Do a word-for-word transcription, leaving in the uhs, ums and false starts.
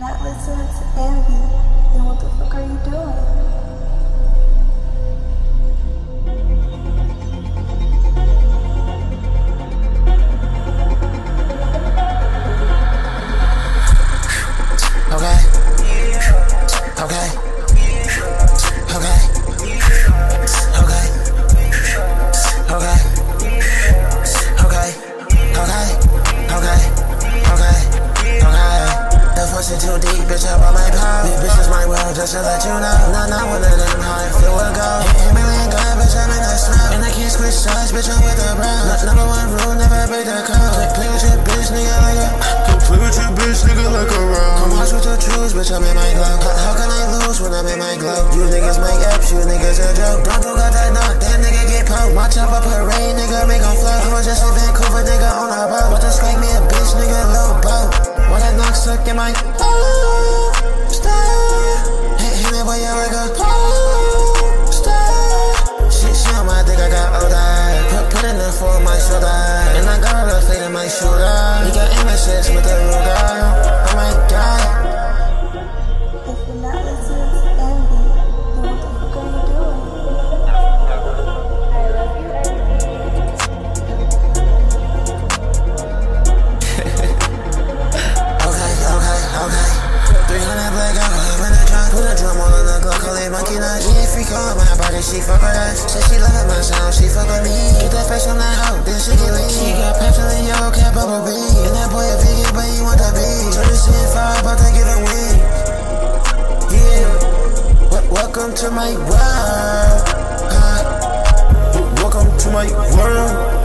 not listening to Envy, then what the fuck are you doing? Okay. Okay. Okay. Okay. Okay. Okay. Okay. Okay. Okay. Okay. The pussy too deep, bitch, up on my power. Bitch, is my world, just to let you know. Nah, not one of them, how I feel will go. Eight million gun, bitch, I'm in the snow. And I can't switch sides, bitch, I'm with the Browns. Number one rule, never break the code. Play, play with your bitch, nigga, like a. Play with your bitch, nigga, like a round. Come watch with the truths, bitch, I'm in my glow. How, how can I lose when I'm in my glow? You niggas make apps, you niggas a joke. Bronco got that knock, that nigga get poked. Watch out for parade, nigga, make on float. I was just in Vancouver, nigga, on a boat. What the spank me a bitch, nigga, low boat. Why that knock stuck in my oh, stop. Hit, hit me, boy, yeah, like a oh, stop. Shit, she on my dick, I got older. Put, put in the four on my shoulder. And I got her fade in my shooter. You got Envyness with the Ruger. Oh my god. If you're not listening to Envy, then what the fuck are you doing? I love you, Okay, okay, okay. three hundred black out, live in the trunk. Put a drum on the Glock, call it monkey nuts. She ain't freak on my body, she fuck with us. Say she love my sound, she fuck with me. Get that face on that hoe, then she get lean. She got petrol in yellow cap, bubble bean. And that boy a vegan, but he want that beat. So this shit fire, about to get a win. Yeah, w welcome to my world. Uh, welcome to my world.